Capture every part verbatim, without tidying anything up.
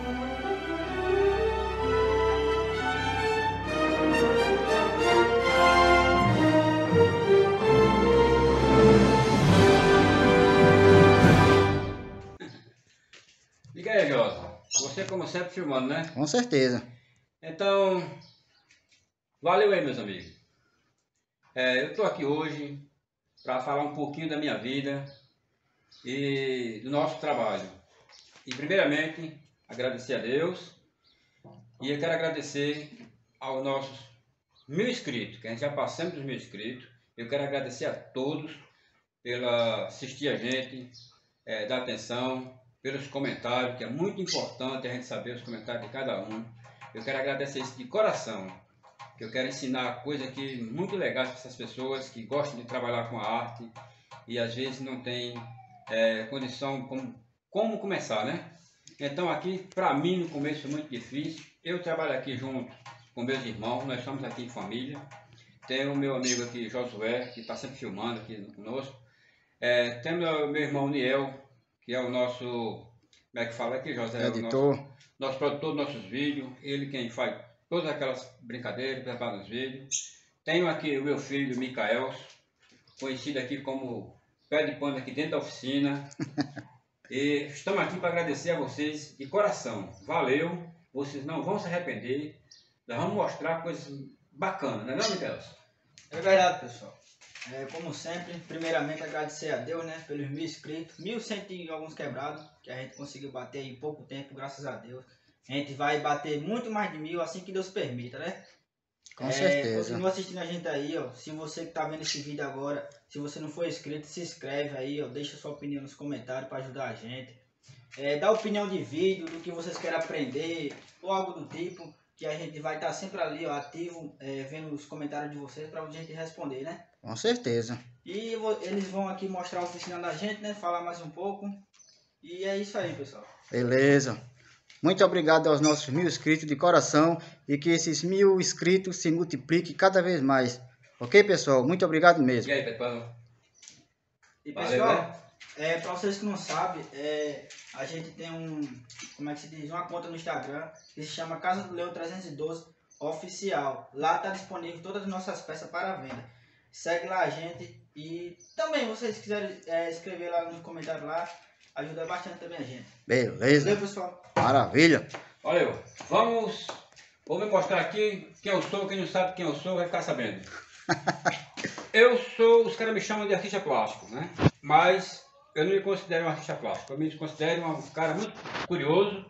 Diga aí, Jota. Você, como sempre, filmando, né? Com certeza. Então, valeu aí, meus amigos. É, eu estou aqui hoje para falar um pouquinho da minha vida e do nosso trabalho. E, primeiramente, agradecer a Deus. E eu quero agradecer aos nossos mil inscritos, que a gente já passamos dos mil inscritos. Eu quero agradecer a todos pela assistir a gente, é, dar atenção, pelos comentários, que é muito importante a gente saber os comentários de cada um. Eu quero agradecer isso de coração, que eu quero ensinar coisas aqui muito legais para essas pessoas que gostam de trabalhar com a arte e às vezes não tem é, condição como, como começar, né? Então aqui, para mim, no começo foi muito difícil. Eu trabalho aqui junto com meus irmãos, nós estamos aqui em família. Tem o meu amigo aqui, Josué, que está sempre filmando aqui conosco. É, tem meu, meu irmão Niel, que é o nosso, como é que fala aqui, José? Editor. É o nosso, nosso produtor dos nossos vídeos, ele quem faz todas aquelas brincadeiras, prepara os vídeos. Tenho aqui o meu filho, Micael, conhecido aqui como pé de pano aqui dentro da oficina. E estamos aqui para agradecer a vocês de coração. Valeu, vocês não vão se arrepender. Nós vamos mostrar coisas bacanas, não é não, Micael? É verdade, pessoal. É, como sempre, primeiramente agradecer a Deus, né, pelos mil inscritos, mil cento e alguns quebrados, que a gente conseguiu bater em pouco tempo, graças a Deus. A gente vai bater muito mais de mil assim que Deus permita, né? Com é, certeza. Continua assistindo a gente aí, ó. Se você que tá vendo esse vídeo agora, se você não for inscrito, se inscreve aí, ó. Deixa sua opinião nos comentários para ajudar a gente. É, dá opinião de vídeo, do que vocês querem aprender, ou algo do tipo, que a gente vai estar sempre ali, ó, ativo, é, vendo os comentários de vocês para a gente responder, né? Com certeza. E eu vou, eles vão aqui mostrar a oficina da gente, né? Falar mais um pouco. E é isso aí, pessoal. Beleza. Muito obrigado aos nossos mil inscritos de coração e que esses mil inscritos se multipliquem cada vez mais. Ok, pessoal? Muito obrigado mesmo. E aí, Pepão? E Valeu, pessoal, né? é, para vocês que não sabem, é, a gente tem um, como é que se diz, uma conta no Instagram que se chama Casa do Leão trezentos e doze Oficial. Lá está disponível todas as nossas peças para venda. Segue lá a gente e também vocês quiserem é, escrever lá nos comentários lá, ajuda bastante também a gente. Beleza. Valeu, pessoal. Maravilha. Valeu. Vamos, vou me mostrar aqui quem eu sou. Quem não sabe quem eu sou vai ficar sabendo. Eu sou, os caras me chamam de artista plástico, né? Mas eu não me considero um artista plástico. Eu me considero um cara muito curioso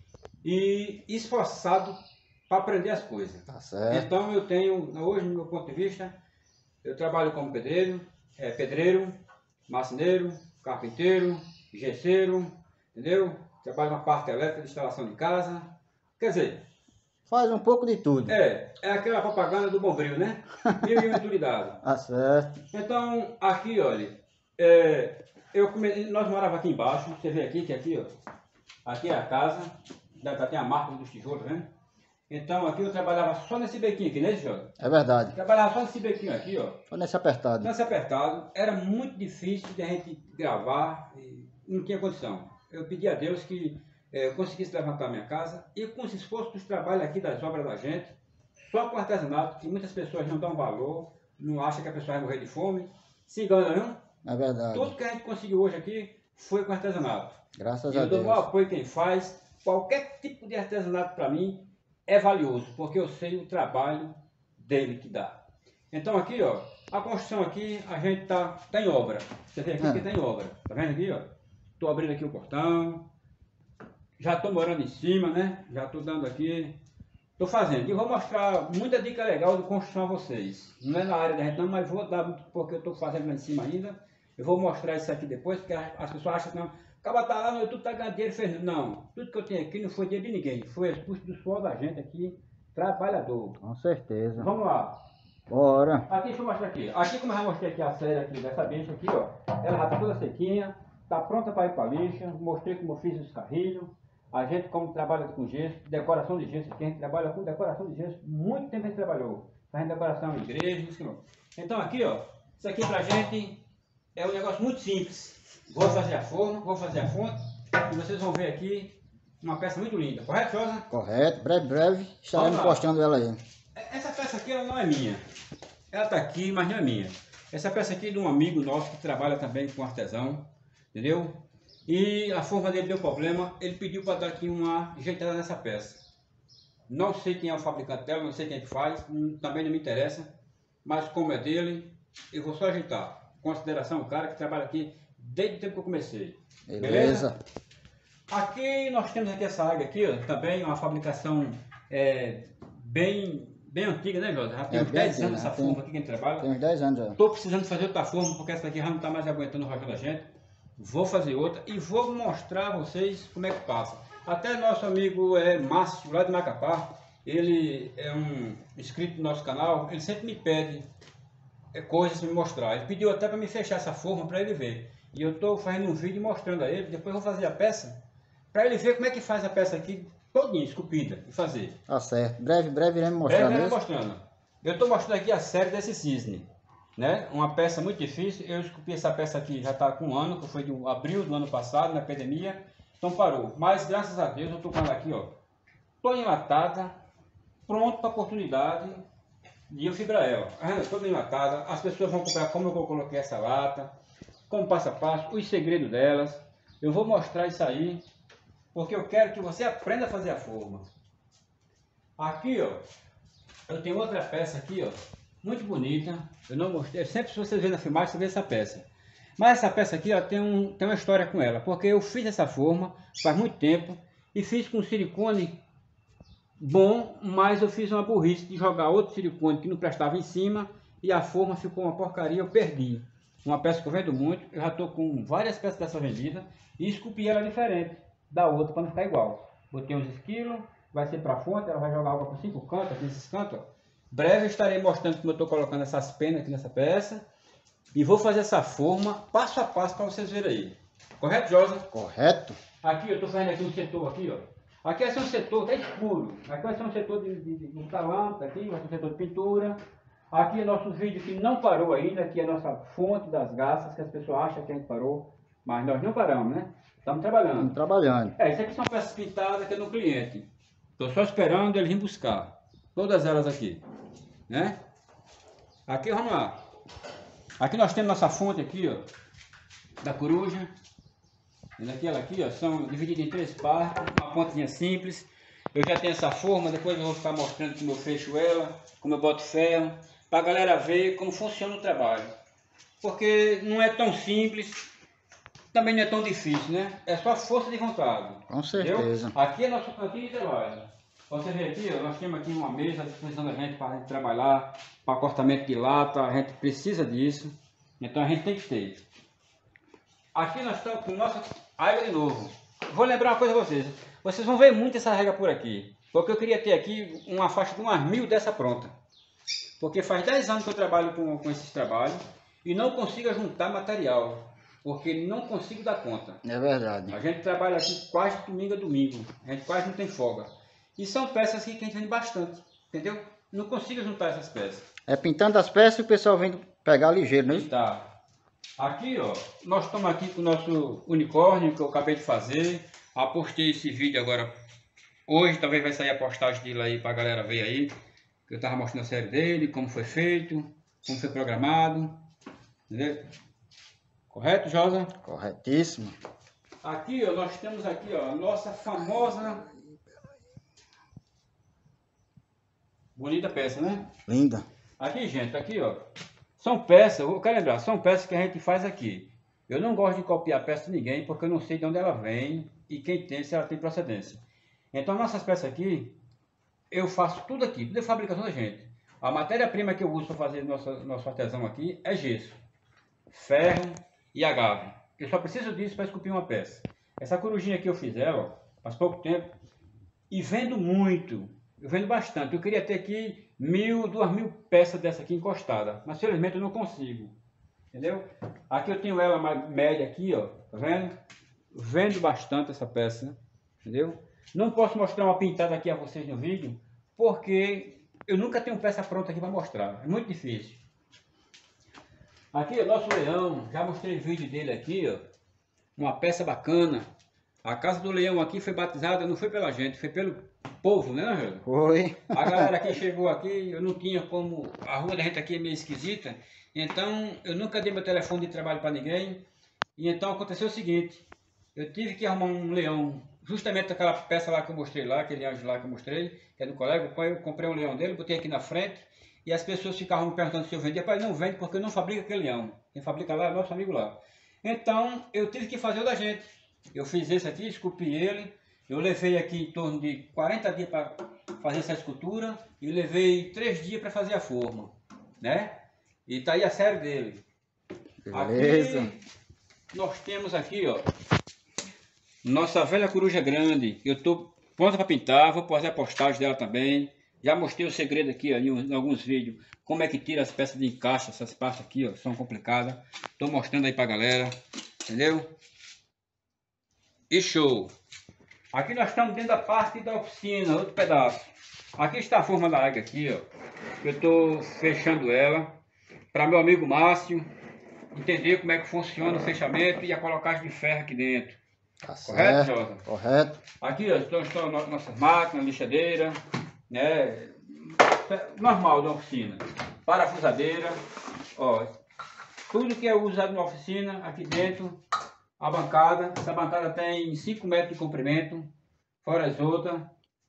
e esforçado para aprender as coisas. Tá certo. Então eu tenho, hoje no meu ponto de vista, eu trabalho como pedreiro, é, pedreiro, marceneiro, carpinteiro, gesseiro, entendeu? Trabalho na parte elétrica de instalação de casa. Quer dizer, Faz um pouco de tudo. é, é aquela propaganda do Bombril, né? Mil e uma utilidade. Tá certo. Então, aqui, olha, é, eu come... nós morávamos aqui embaixo, você vê aqui, que aqui, ó, aqui é a casa, já tem a marca dos tijolos, né? Então, aqui eu trabalhava só nesse bequinho aqui, né, Jorge? É verdade. Trabalhava só nesse bequinho aqui, ó. Só nesse apertado. Nesse apertado, era muito difícil de a gente gravar, e não tinha condição. Eu pedi a Deus que é, eu conseguisse levantar minha casa e com esse esforço dos trabalhos aqui das obras da gente, só com artesanato, que muitas pessoas não dão valor, não acham que a pessoa vai morrer de fome, se engana, não? É verdade. Tudo que a gente conseguiu hoje aqui foi com artesanato. Graças E a eu dou o Deus. maior apoio quem faz. Qualquer tipo de artesanato para mim é valioso, porque eu sei o trabalho dele que dá. Então aqui, ó, a construção aqui, a gente tá, tá em obra. Você vê aqui É. que tá em obra. Tá vendo aqui, ó? Tô abrindo aqui o portão. Já tô morando em cima, né? Já tô dando aqui. Tô fazendo. E vou mostrar muita dica legal de construção a vocês. Não é na área da gente não, mas vou dar, porque eu tô fazendo lá em cima ainda. Eu vou mostrar isso aqui depois, porque as pessoas acham que não. Acaba tá lá no YouTube, tá ganhando dinheiro, fez. Não, tudo que eu tenho aqui não foi dinheiro de ninguém. Foi o custo do suor da gente aqui, trabalhador. Com certeza. Vamos lá. Bora. Aqui, deixa eu mostrar aqui. Aqui, como eu já mostrei aqui a série aqui dessa bicha aqui, ó. Ela já tá toda sequinha, tá pronta para ir para lixa. Mostrei como eu fiz os carrilhos. A gente, como trabalha com gesso, decoração de gesso, aqui a gente trabalha com decoração de gesso. Muito tempo a gente trabalhou. Fazendo decoração em igreja, isso. Então aqui, ó, isso aqui pra gente é um negócio muito simples. Vou fazer a forma, vou fazer a fonte e vocês vão ver aqui uma peça muito linda, correto, Josa? Correto, breve, breve, estaremos postando ela aí. Essa peça aqui ela não é minha, ela tá aqui, mas não é minha. Essa peça aqui é de um amigo nosso que trabalha também com artesão, entendeu? E a forma dele deu problema, ele pediu para dar aqui uma ajeitada nessa peça. Não sei quem é o fabricante dela, não sei quem é que faz, também não me interessa, mas como é dele, eu vou só ajeitar. Consideração o cara que trabalha aqui desde o tempo que eu comecei. Beleza? Beleza? Aqui nós temos aqui essa águia aqui, ó, também uma fabricação é, bem, bem antiga, né, Jota? Já tem é uns dez anos essa forma aqui que a gente trabalha. Tem uns dez anos já. Estou precisando fazer outra forma, porque essa aqui já não está mais aguentando o rojão da gente. Vou fazer outra e vou mostrar a vocês como é que passa. Até nosso amigo é, Márcio, lá de Macapá, ele é um inscrito do nosso canal, ele sempre me pede é, coisas para me mostrar. Ele pediu até para me fechar essa forma para ele ver. E eu estou fazendo um vídeo mostrando a ele, depois eu vou fazer a peça, para ele ver como é que faz a peça aqui, todinha, esculpida, e fazer. Tá certo. Breve, breve iremos mostrando. Breve iremos mostrando. Eu estou mostrando aqui a série desse cisne, né? Uma peça muito difícil. Eu esculpi essa peça aqui já está com um ano, que foi de abril do ano passado, na pandemia. Então parou. Mas graças a Deus eu estou com ela aqui, ó, toda enlatada, pronto para a oportunidade de eu fibrar ela. Toda enlatada. As pessoas vão comprar como eu coloquei essa lata, como passo a passo, os segredos delas. Eu vou mostrar isso aí, porque eu quero que você aprenda a fazer a forma. Aqui, ó, eu tenho outra peça aqui, ó, muito bonita. Eu não mostrei, sempre se vocês verem na filmagem, você vê essa peça. Mas essa peça aqui, ó, tem, um, tem uma história com ela, porque eu fiz essa forma faz muito tempo e fiz com silicone bom, mas eu fiz uma burrice de jogar outro silicone que não prestava em cima e a forma ficou uma porcaria, eu perdi. Uma peça que eu vendo muito, eu já estou com várias peças dessa vendida e esculpi ela diferente da outra para não ficar igual. Botei uns esquilos, vai ser para a fonte, ela vai jogar água por cinco cantos, aqui nesses cantos. Ó. Breve eu estarei mostrando como eu estou colocando essas penas aqui nessa peça e vou fazer essa forma passo a passo para vocês verem aí. Correto, Josa? Correto. Aqui eu estou fazendo aqui um setor aqui, ó. Aqui vai ser um setor, tá escuro. Aqui vai ser um setor de, de, de, de lâmpada, aqui vai ser um setor de pintura. Aqui é nosso vídeo que não parou ainda, aqui é a nossa fonte das garças, que as pessoas acham que a gente parou, mas nós não paramos, né? Estamos trabalhando. Estamos trabalhando. É, isso aqui são peças pintadas que é no cliente. Estou só esperando ele vir buscar. Todas elas aqui, né? Aqui, vamos lá. Aqui nós temos nossa fonte aqui, ó, da coruja. E aquela aqui, ó, são divididas em três partes, uma pontinha simples. Eu já tenho essa forma, depois eu vou ficar mostrando como eu fecho ela, como eu boto ferro, para a galera ver como funciona o trabalho. Porque não é tão simples, também não é tão difícil, né? É só força de vontade. Com certeza. Entendeu? Aqui é nosso cantinho de trabalho. Você vê aqui, ó, nós temos aqui uma mesa à disposição da gente para a gente trabalhar, para cortamento de lata, a gente precisa disso, então a gente tem que ter. Aqui nós estamos com nossa água de novo. Vou lembrar uma coisa a vocês, vocês vão ver muito essa régua por aqui, porque eu queria ter aqui uma faixa de umas mil dessa pronta. Porque faz dez anos que eu trabalho com, com esses trabalhos e não consigo juntar material, porque não consigo dar conta. É verdade. A gente trabalha aqui quase domingo a domingo, a gente quase não tem folga. E são peças aqui que a gente vende bastante, entendeu? Não consigo juntar essas peças. É pintando as peças e o pessoal vem pegar ligeiro, né? Tá. Aqui, ó, nós estamos aqui com o nosso unicórnio que eu acabei de fazer. Apostei esse vídeo agora. Hoje talvez vai sair a postagem dele aí pra galera ver aí. Eu tava mostrando a série dele, como foi feito, como foi programado. Entendeu? Correto, Josa? Corretíssimo. Aqui, ó, nós temos aqui, ó, a nossa famosa... Bonita peça, né? Linda. Aqui, gente, aqui, ó. São peças, eu quero lembrar, são peças que a gente faz aqui. Eu não gosto de copiar peça de ninguém, porque eu não sei de onde ela vem e quem tem, se ela tem procedência. Então, nossas peças aqui, eu faço tudo aqui, tudo é fabricação da gente. A matéria-prima que eu uso para fazer nosso, nosso artesão aqui é gesso, ferro e agave. Eu só preciso disso para esculpir uma peça. Essa corujinha aqui eu fiz ela, ó, faz pouco tempo, e vendo muito. Eu vendo bastante. Eu queria ter aqui mil, duas mil peças dessa aqui encostada, mas felizmente eu não consigo. Entendeu? Aqui eu tenho ela mais média aqui, ó. Tá vendo? Vendo bastante essa peça, entendeu? Não posso mostrar uma pintada aqui a vocês no vídeo, porque eu nunca tenho peça pronta aqui para mostrar. É muito difícil. Aqui o nosso leão, já mostrei o vídeo dele aqui, ó. Uma peça bacana. A Casa do Leão aqui foi batizada, não foi pela gente, foi pelo povo, né, Angela? Foi. A galera que chegou aqui, eu não tinha como... A rua da gente aqui é meio esquisita, então eu nunca dei meu telefone de trabalho para ninguém. E então aconteceu o seguinte, eu tive que arrumar um leão, justamente aquela peça lá que eu mostrei lá, aquele anjo lá que eu mostrei, que é do colega, eu comprei um leão dele, botei aqui na frente, e as pessoas ficavam me perguntando se eu vendia. Pai, não vende porque eu não fabrico aquele leão. Quem fabrica lá é nosso amigo lá. Então eu tive que fazer o da gente. Eu fiz esse aqui, esculpi ele. Eu levei aqui em torno de quarenta dias para fazer essa escultura. E levei três dias para fazer a forma. Né? E tá aí a série dele. Beleza. Aqui nós temos aqui, ó, nossa velha coruja grande. Eu tô pronta para pintar. Vou fazer a postagem dela também. Já mostrei o segredo aqui, ó, em alguns vídeos. Como é que tira as peças de encaixe. Essas partes aqui, ó, são complicadas. Tô mostrando aí pra galera. Entendeu? E show! Aqui nós estamos dentro da parte da oficina, outro pedaço. Aqui está a forma da águia aqui, ó. Eu estou fechando ela para meu amigo Márcio entender como é que funciona o fechamento e a colocagem de ferro aqui dentro. Tá Correto, certo, Jota? correto. Aqui, ó, estão, estão nossas máquinas, lixadeira, né? Normal da oficina. Parafusadeira, ó. Tudo que é usado na oficina, aqui dentro. A bancada, essa bancada tem cinco metros de comprimento, fora as outras.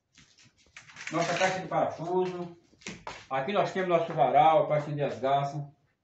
Nossa caixa de parafuso. Aqui nós temos nosso varal para acender as garças.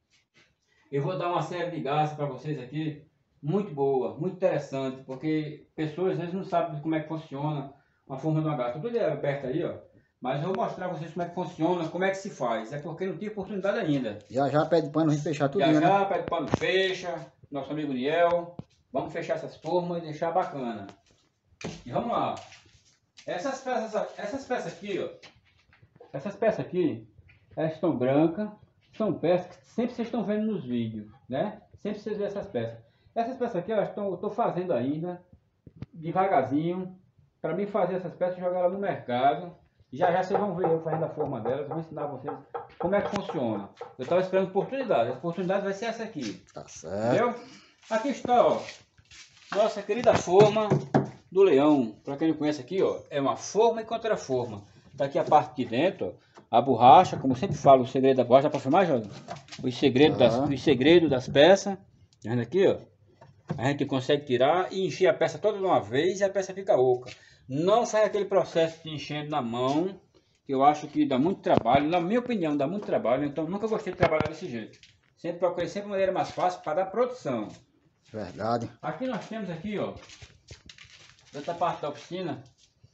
Eu vou dar uma série de garças para vocês aqui, muito boa, muito interessante, porque pessoas às vezes não sabem como é que funciona a forma de uma garça. Tudo é aberto aí, ó. Mas eu vou mostrar para vocês como é que funciona, como é que se faz. É porque não tive oportunidade ainda. Já já pede pano a gente fechar tudo, já né? Já pede pano, fecha. Nosso amigo Niel. Vamos fechar essas formas e deixar bacana. E vamos lá. Essas peças, essas peças aqui, ó. Essas peças aqui, elas estão brancas. São peças que sempre vocês estão vendo nos vídeos, né? Sempre vocês veem essas peças. Essas peças aqui, elas estão, eu estou fazendo ainda, devagarzinho, para mim fazer essas peças e jogar elas no mercado. Já já vocês vão ver eu fazendo a forma delas. Eu vou ensinar vocês como é que funciona. Eu estava esperando oportunidade. A oportunidade vai ser essa aqui. Tá certo. Entendeu? Aqui está, ó. Nossa querida forma do leão. Para quem não conhece aqui, ó, é uma forma e contraforma. Tá aqui a parte de dentro, ó, a borracha, como eu sempre falo, o segredo da borracha. Dá para filmar, Jorge? Os segredos, das, os segredos das peças. Tá vendo aqui, ó? A gente consegue tirar e encher a peça toda de uma vez e a peça fica oca. Não faz aquele processo de enchendo na mão, que eu acho que dá muito trabalho. Na minha opinião, dá muito trabalho. Então nunca gostei de trabalhar desse jeito. Sempre procurei sempre maneira mais fácil para dar produção. Verdade. Aqui nós temos aqui, ó, outra parte da oficina.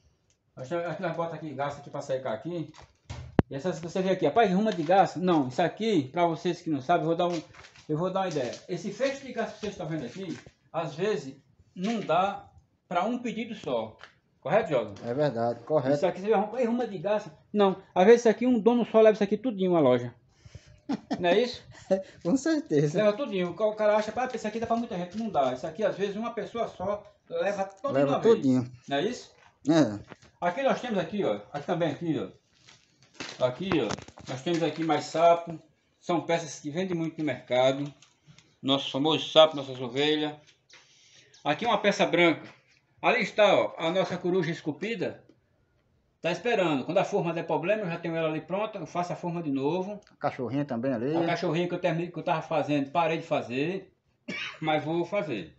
Aqui nós botamos aqui gás aqui para secar aqui. E essas você vê aqui, rapaz, ruma de gás. Não, isso aqui, para vocês que não sabem, eu vou dar um, eu vou dar uma ideia. Esse fecho de gás que vocês estão vendo aqui, às vezes não dá para um pedido só. Correto, Jorge? É verdade, correto. Isso aqui você vê, rapaz, ruma de gás. Não, às vezes isso aqui um dono só leva isso aqui tudinho uma loja. Não é isso? Com certeza. Leva tudinho. O cara acha, pá, isso aqui dá pra muita gente. Não dá. Isso aqui, às vezes, uma pessoa só leva todo Leva uma vez. tudinho. Não é isso? É. Aqui nós temos aqui, ó. Aqui também, aqui, ó. Aqui, ó. Nós temos aqui mais sapo. São peças que vendem muito no mercado. Nosso famoso sapo, nossas ovelhas. Aqui uma peça branca. Ali está, ó, a nossa coruja esculpida. Tá esperando. Quando a forma der problema, eu já tenho ela ali pronta. Eu faço a forma de novo. A cachorrinha também ali. A cachorrinha que eu terminei, que eu tava fazendo, parei de fazer. Mas vou fazer.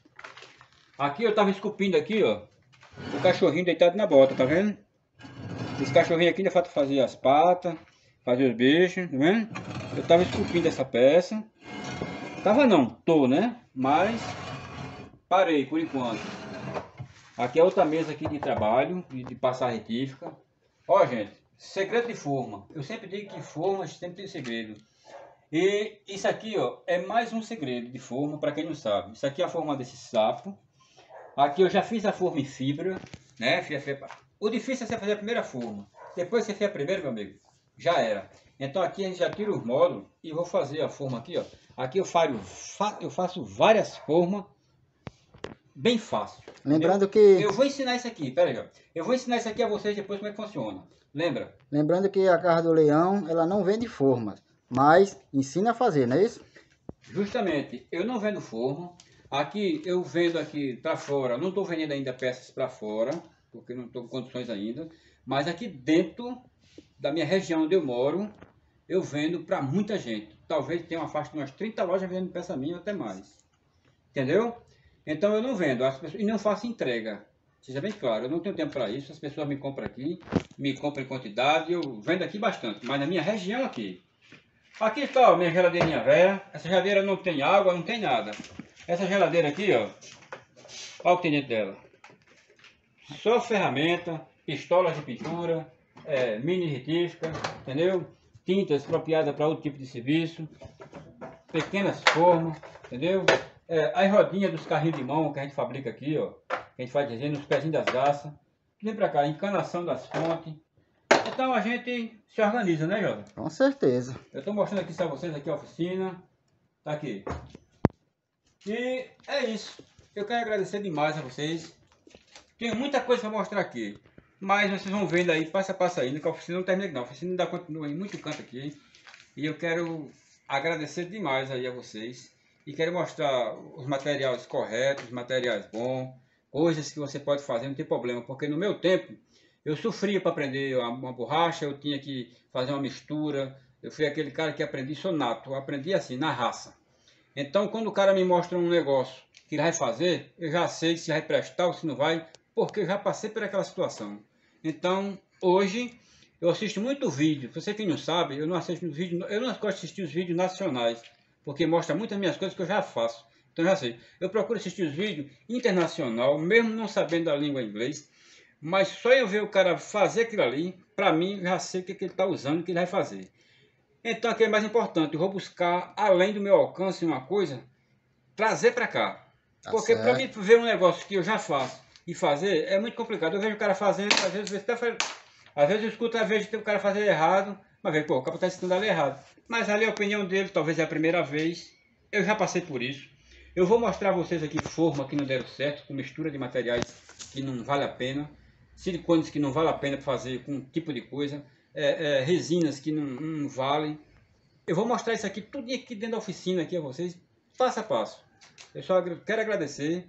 Aqui eu tava esculpindo aqui, ó. O cachorrinho deitado na bota, tá vendo? Esse cachorrinho aqui ainda falta fazer as patas, fazer os bichos, tá vendo? Eu tava esculpindo essa peça. Tava não, tô, né? Mas parei por enquanto. Aqui é outra mesa aqui de trabalho, de, de passar retífica. Ó, gente, segredo de forma. Eu sempre digo que forma sempre tem segredo. E isso aqui, ó, é mais um segredo de forma para quem não sabe. Isso aqui é a forma desse sapo. Aqui eu já fiz a forma em fibra, né? O difícil é você fazer a primeira forma. Depois que você fez a primeira, meu amigo, já era. Então aqui a gente já tira os módulos e vou fazer a forma aqui, ó. Aqui eu faço, eu faço várias formas. Bem fácil. Lembrando eu, que... Eu vou ensinar isso aqui, pera aí, ó. Eu vou ensinar isso aqui a vocês depois como é que funciona. Lembra? Lembrando que a Casa do Leão, ela não vende formas, mas ensina a fazer, não é isso? Justamente, eu não vendo forma, Aqui eu vendo aqui para fora, não estou vendendo ainda peças para fora, porque não estou com condições ainda, mas aqui dentro da minha região onde eu moro, eu vendo para muita gente. Talvez tenha uma faixa de umas trinta lojas vendendo peça minha ou até mais. Entendeu? Então eu não vendo as pessoas, e não faço entrega. Seja bem claro, eu não tenho tempo para isso, as pessoas me compram aqui, me compram em quantidade, eu vendo aqui bastante, mas na minha região aqui. Aqui está a minha geladeirinha velha, essa geladeira não tem água, não tem nada. Essa geladeira aqui, ó, olha o que tem dentro dela. Só ferramenta, pistolas de pintura, é, mini retífica, entendeu? Tintas apropriadas para outro tipo de serviço, pequenas formas, entendeu? É, as rodinhas dos carrinhos de mão que a gente fabrica aqui, ó, que a gente faz desenho nos pezinhos das garças. Vem pra cá, encanação das fontes. Então a gente se organiza, né, Jota? Com certeza. Eu estou mostrando aqui para vocês aqui a oficina. Tá aqui. E é isso. Eu quero agradecer demais a vocês. Tenho muita coisa para mostrar aqui. Mas vocês vão vendo aí, passo a passo aí, que a oficina não termina não. A oficina ainda continua em muito canto aqui. E eu quero agradecer demais aí a vocês. E quero mostrar os materiais corretos, os materiais bons. Coisas que você pode fazer, não tem problema. Porque no meu tempo, eu sofria para aprender uma borracha, eu tinha que fazer uma mistura. Eu fui aquele cara que aprendi sonato. Eu aprendi assim, na raça. Então, quando o cara me mostra um negócio que ele vai fazer, eu já sei se vai prestar ou se não vai, porque eu já passei por aquela situação. Então, hoje, eu assisto muito vídeo. Você que não sabe, eu não assisto vídeo, eu não gosto de assistir os vídeos nacionais, porque mostra muitas minhas coisas que eu já faço. Então, já sei. Eu procuro assistir os vídeos internacional, mesmo não sabendo a língua inglês, mas só eu ver o cara fazer aquilo ali, para mim, eu já sei o que, que ele está usando, o que ele vai fazer. Então, aqui é mais importante, eu vou buscar, além do meu alcance, uma coisa, trazer para cá. Tá, porque para mim ver um negócio que eu já faço e fazer, é muito complicado. Eu vejo o cara fazendo, às vezes, até faz... às vezes eu escuto, às vezes o cara fazer errado, mas vejo, pô, o cara está ensinando ali errado. Mas ali a opinião dele, talvez é a primeira vez, eu já passei por isso. Eu vou mostrar a vocês aqui forma que não deram certo, com mistura de materiais que não vale a pena, silicones que não vale a pena fazer com um tipo de coisa, é, é, resinas que não, não valem. Eu vou mostrar isso aqui, tudo aqui dentro da oficina aqui a vocês, passo a passo. Eu só quero agradecer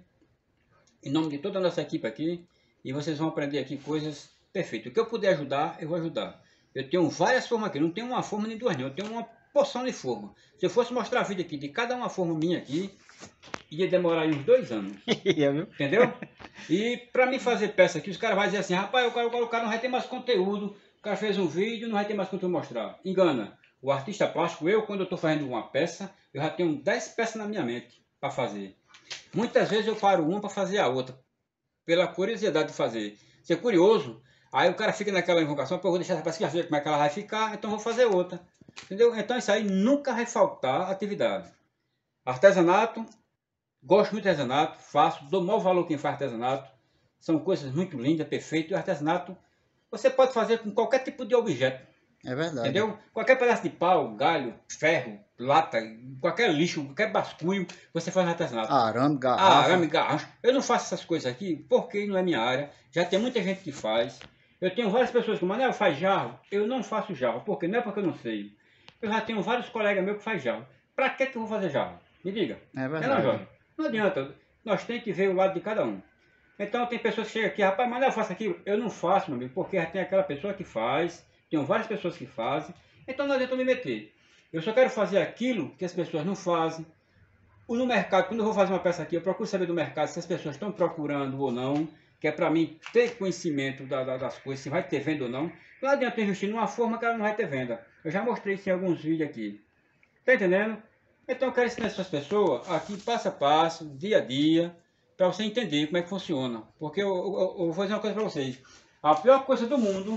em nome de toda a nossa equipe aqui, e vocês vão aprender aqui coisas perfeitas. O que eu puder ajudar, eu vou ajudar. Eu tenho várias formas aqui, não tenho uma forma nem duas, não. Eu tenho uma porção de forma. Se eu fosse mostrar a vídeo aqui de cada uma forma minha aqui, ia demorar aí uns dois anos. Entendeu? E para mim fazer peça aqui, os caras vão dizer assim, rapaz, o cara, o cara não vai ter mais conteúdo, o cara fez um vídeo, não vai ter mais conteúdo mostrar. Engana. O artista plástico, eu, quando eu estou fazendo uma peça, eu já tenho dez peças na minha mente para fazer. Muitas vezes eu paro uma para fazer a outra, pela curiosidade de fazer. Ser curioso, aí o cara fica naquela invocação, pô, eu vou deixar essa peça aqui, ver como é que ela vai ficar, então eu vou fazer outra. Entendeu? Então isso aí nunca vai faltar atividade. Artesanato, gosto muito de artesanato, faço, dou o maior valor quem faz artesanato. São coisas muito lindas, perfeitas. E o artesanato você pode fazer com qualquer tipo de objeto. É verdade. Entendeu? Qualquer pedaço de pau, galho, ferro, lata, qualquer lixo, qualquer basculho, você faz no artesanato. Arame, garrafa. Ah, arame, garrafa. Eu não faço essas coisas aqui porque não é minha área. Já tem muita gente que faz. Eu tenho várias pessoas que Manel faz jarro. Eu não faço jarro. Porque não é porque eu não sei. Eu já tenho vários colegas meus que fazem jarro. Pra que que eu vou fazer jarro? Me diga. É verdade. Não, Jorge? Não adianta. Nós temos que ver o lado de cada um. Então tem pessoas que chegam aqui, rapaz, mas eu faço aquilo. Eu não faço, meu amigo, porque já tem aquela pessoa que faz, tem várias pessoas que fazem, então não adianta me meter. Eu só quero fazer aquilo que as pessoas não fazem. No mercado, quando eu vou fazer uma peça aqui, eu procuro saber do mercado se as pessoas estão procurando ou não, que é para mim ter conhecimento da, da, das coisas, se vai ter venda ou não. Não adianta investir numa forma que ela não vai ter venda. Eu já mostrei isso em alguns vídeos aqui. Tá entendendo? Então eu quero ensinar essas pessoas aqui passo a passo, dia a dia, para você entender como é que funciona. Porque eu, eu, eu vou fazer uma coisa para vocês. A pior coisa do mundo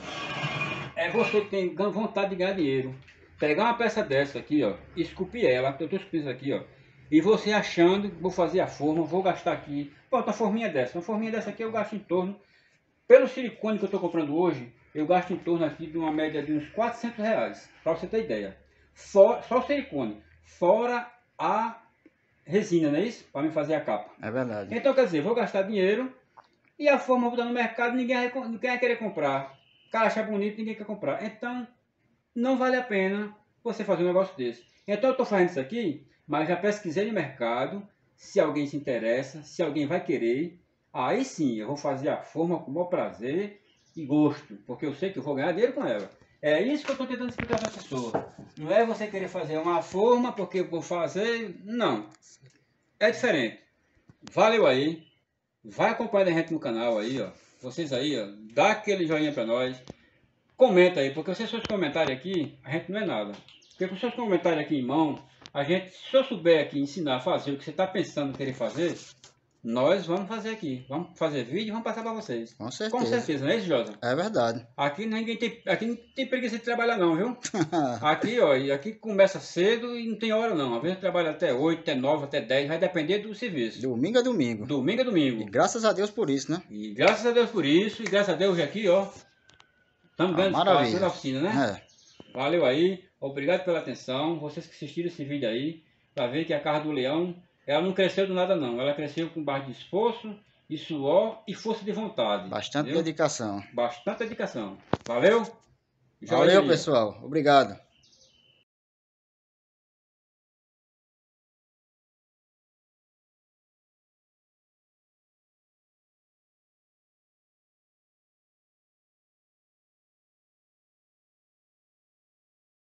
é você que tem vontade de ganhar dinheiro. Pegar uma peça dessa aqui, ó, esculpir ela, eu estou esculpindo aqui, ó, e você achando, vou fazer a forma, vou gastar aqui, pronto, uma forminha dessa. Uma forminha dessa aqui eu gasto em torno, pelo silicone que eu estou comprando hoje, eu gasto em torno aqui de uma média de uns quatrocentos reais, para você ter ideia. For, só o silicone, fora a resina, não é isso? Para me fazer a capa. É verdade. Então, quer dizer, vou gastar dinheiro e a forma eu vou dar no mercado, ninguém vai, ninguém vai querer comprar. O cara achar bonito, ninguém quer comprar. Então, não vale a pena você fazer um negócio desse. Então, eu estou fazendo isso aqui, mas já pesquisei no mercado se alguém se interessa, se alguém vai querer, aí sim eu vou fazer a forma com o maior prazer e gosto, porque eu sei que eu vou ganhar dinheiro com ela. É isso que eu estou tentando explicar para a pessoa. Não é você querer fazer uma forma porque eu vou fazer, não. É diferente. Valeu aí. Vai acompanhando a gente no canal aí, ó. Vocês aí, ó. Dá aquele joinha para nós. Comenta aí, porque se seus comentários aqui, a gente não é nada. Porque com seus comentários aqui em mão, a gente, se eu souber aqui ensinar a fazer o que você está pensando querer fazer, nós vamos fazer aqui. Vamos fazer vídeo e vamos passar para vocês. Com certeza. Com certeza, não é isso, Josa? É verdade. Aqui ninguém tem, aqui não tem preguiça de trabalhar não, viu? Aqui, ó, e aqui começa cedo e não tem hora não. Às vezes trabalha até oito, até nove, até dez, vai depender do serviço. Domingo é domingo. Domingo é domingo. E graças a Deus por isso, né? E graças a Deus por isso, e graças a Deus aqui, ó, estamos ganhando espaço na oficina, né? É. Valeu aí, obrigado pela atenção, vocês que assistiram esse vídeo aí, para ver que a Casa do Leão, ela não cresceu do nada não, ela cresceu com base de esforço, e suor e força de vontade. Bastante entendeu? dedicação. Bastante dedicação. Valeu? Valeu, pessoal. Obrigado.